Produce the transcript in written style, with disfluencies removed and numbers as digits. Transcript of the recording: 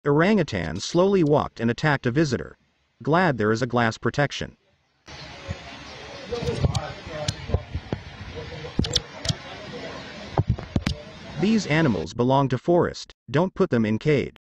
Orangutan slowly walked and attacked a visitor. Glad there is a glass protection. These animals belong to forest, don't put them in cage.